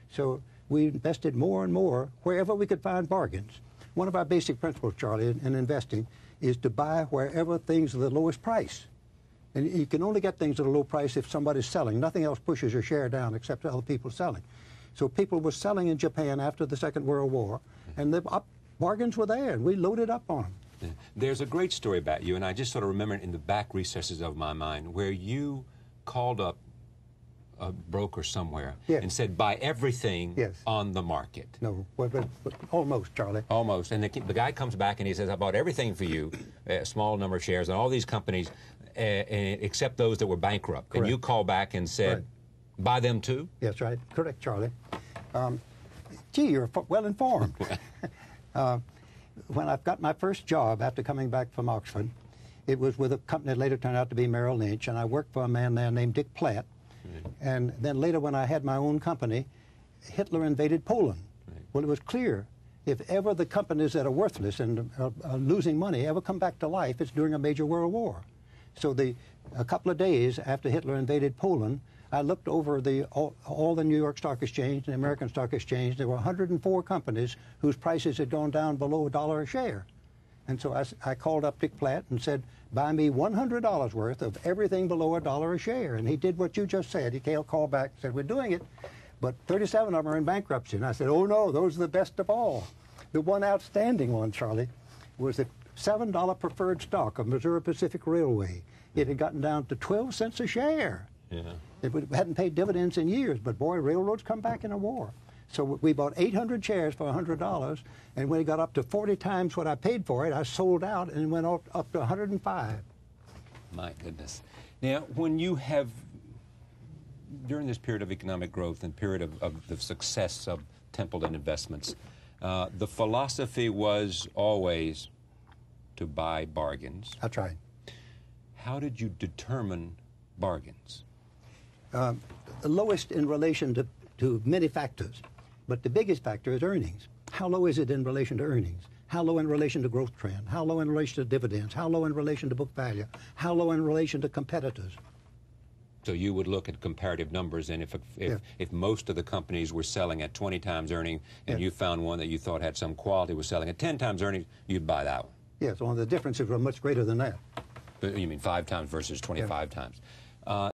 So we invested more and more wherever we could find bargains. One of our basic principles, Charlie, in investing is to buy wherever things are the lowest price. And you can only get things at a low price if somebody's selling. Nothing else pushes your share down except other people selling. So people were selling in Japan after the Second World War, and the bargains were there, and we loaded up on them. Yeah. There's a great story about you, and I just sort of remember it in the back recesses of my mind, where you called up a broker somewhere and said, buy everything on the market. No, but almost, Charlie. Almost. And the guy comes back and he says, I bought everything for you, a small number of shares, and all these companies, except those that were bankrupt. Correct. And you call back and said, buy them too? Yes, right. Correct, Charlie. Gee, you're well informed. When I got my first job after coming back from Oxford, it was with a company that later turned out to be Merrill Lynch, and I worked for a man there named Dick Platt. And then later when I had my own company, Hitler invaded Poland. Well, it was clear, if ever the companies that are worthless and are losing money ever come back to life, it's during a major world war. So a couple of days after Hitler invaded Poland, I looked over all the New York Stock Exchange and the American Stock Exchange. There were 104 companies whose prices had gone down below $1 a share. And so I called up Dick Platt and said, buy me $100 worth of everything below $1 a share. And he did what you just said. He called back and said, we're doing it, but 37 of them are in bankruptcy. And I said, oh, no, those are the best of all. The one outstanding one, Charlie, was the $7 preferred stock of Missouri Pacific Railway. It had gotten down to 12 cents a share. Yeah. It hadn't paid dividends in years, but boy, railroads come back in a war. So we bought 800 shares for $100, and when it got up to 40 times what I paid for it, I sold out and went up to 105. My goodness. Now, when you have, during this period of economic growth and period of the success of Templeton Investments, the philosophy was always to buy bargains. That's right. How did you determine bargains? The lowest in relation to many factors, but the biggest factor is earnings. How low is it in relation to earnings? How low in relation to growth trend? How low in relation to dividends? How low in relation to book value? How low in relation to competitors? So you would look at comparative numbers, and if most of the companies were selling at 20 times earnings, and you found one that you thought had some quality was selling at 10 times earnings, you'd buy that one. Yes, well, the differences were much greater than that. You mean 5 times versus 25 times.